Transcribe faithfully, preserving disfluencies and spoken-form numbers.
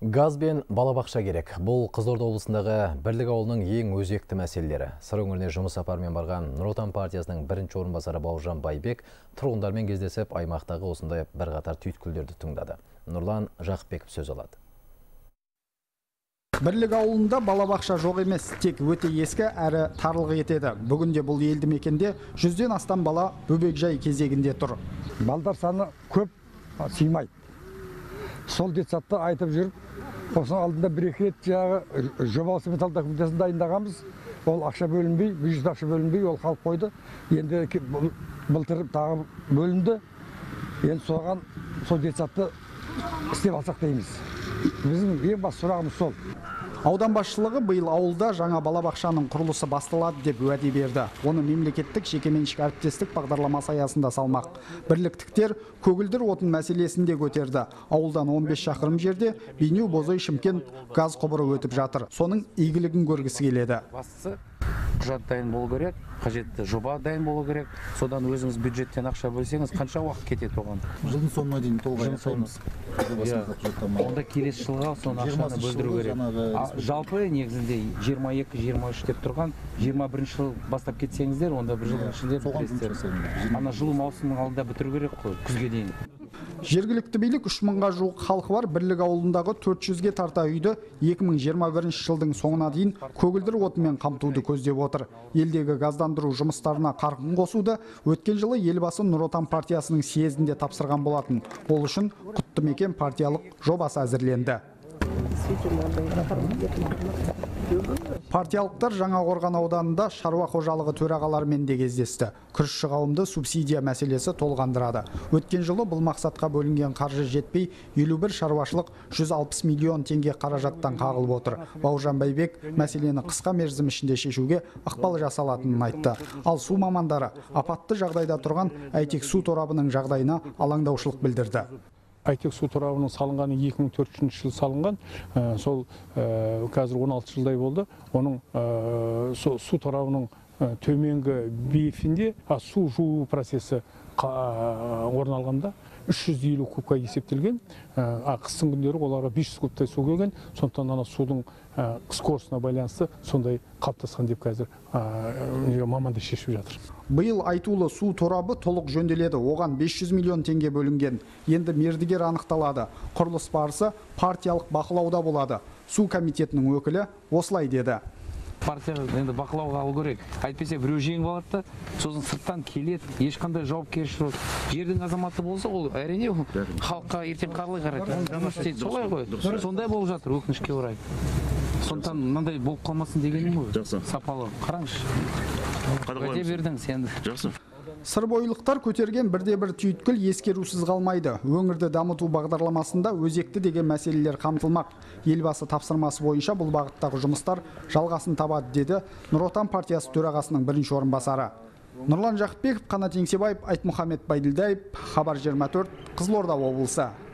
Газ бен балабақша керек. Бұл Қызылорда облысындағы Бірлік ауылының ең өзекті мәселелері. Сыр өңіріне жұмыс сапарымен барған Нұр Отан партиясының бірінші орынбасары Бауыржан Байбек тұрғындармен кездесіп, аймақтағы осындай бірқатар түйткілдерді тыңдады. Нұрлан Жақыпбеков сөз алады. Бірлік ауылында балабақша жоқ емес, тек өте ескі әрі тарлық етеді. Бүгінде бұл елді мекенде жүзден астам бала бөбекжай кезегінде тұр. Балдар саны көп сыймайды. Сол детсатты айтып жүріп, осының алдында бір-екі рет жағы жобалық сметалық документациясын дайындағанбыз. Ол ақша бөлінбей, бюджет ақша бөлінбей, ол қалып қойды. Енді былтыр тағы бөлінді. Енді соған сол детсатты істеп алсақ дейміз. Біздің ең басты сұрағымыз сол. Аудан басшылығы биыл ауылда жаңа балабақшаның құрылысы басталады деп уәде берді. Оны мемлекеттік жекеменшік әріптестік бағдарламасы аясында салмақ. Бірліктіктер көгілдір отын мәселесін де көтерді. Ауылдан он бес шақырым жерде Бейнеу, Бозой, Шымкент газ құбыры өтіп жатыр. Соның игілігін көргісі келеді. Бастысы құжат дайын болу керек, қажетті жоба дайын болу керек. Содан өзіңіз бюджеттен ақша бөлсеңіз, қанша уақыт кетеді оған? Жылдың соңына дейін толық аяқтаймыз. Онда келесі жылға соны ақшаны бөлдіру керек. Жалпы негізінде жиырма екі жиырма үш деп тұрған, жиырма бірінші жыл бастап кетсеңіздер, онда бір жылдың ішінде бітіресіздер. Ана жылу маусымының алдында бітіру керек қой, күзге дейін. Жергілікті билік үш мыңға жуық халқы бар Бірлік ауылындағы төрт жүзге тарта үйді екі мың жиырма бірінші жылдың соңына дейін көгілдір отынмен қамтуды көздеп отыр. Елдегі газдандыру жұмыстарына қарқын қосуды өткен жылы елбасы Нұр Отан партиясының съезінде тапсырған болатын. Ол үшін құтты мекен партиялық жобасы әзірленді. Партиялықтар Жаңақорған ауданында шаруа қожалығы төрағаларымен де кездесті. Күрішші қауымды субсидия мәселесі толғандырады. Өткен жылы бұл мақсатқа бөлінген қаржы жетпей, елу бір шаруашылық жүз алпыс миллион теңге қаражаттан қағылып отыр. Бауыржан Байбек мәселені қысқа мерзім ішінде шешуге ықпал жасалатынын айтты. Ал су мамандары апатты жағдайда тұрған Әйтек су торабының жағдайына алаңдаушылық білдірді. Әйтек су торабының салынғаны екі мың төртінші жылы салынған, сол қазір он алты жылдай болды. Оның су торабының төменгі бейфінде су жуу процесі орын алғанда үш жүз елу кубқа есептелген, қыстың күндері оларға бес жүз кубтай су келген, сондықтан ана судың скоростына байланысты сондай қалыптасқан деп қазір мамандар шешіп жатыр. Биыл айтулы су торабы толық жөнделеді. Оған бес жүз миллион теңге бөлінген. Енді мердігер анықталады. Құрылыс барысы партиялық бақылауда болады. Су комитетінің өкілі осылай деді. Партия енді бақылауға алу керек. Әйтпесе біреу жеңіп алады да, сосын сырттан келеді, ешқандай жауапкершілік. Жердің азаматы болса, ол әрине халыққа ертең қарылай қарайды. Жұмыс істейді, солай ғой. Сондай болып жатыр, өкінішке орай. Сондықтан мынандай болып қалмасын дегенім ғой. Жақсы. Сапалы. Қараңызшы. Уәде бердің сен. Жақсы. Сырбойлықтар көтерген бірде-бір түйткіл ескерусіз қалмайды. Өңірді дамыту бағдарламасында өзекті деген мәселелер қамтылмақ. Елбасы тапсырмасы бойынша бұл бағыттағы жұмыстар жалғасын табады деді Нұр Отан партиясы төрағасының бірінші орынбасары. Нұрлан Жақыпбеков, Қанат Еңсебаев, Айтмұхамед Байділдаев, Хабар жиырма төрт, Қызылорда облысы.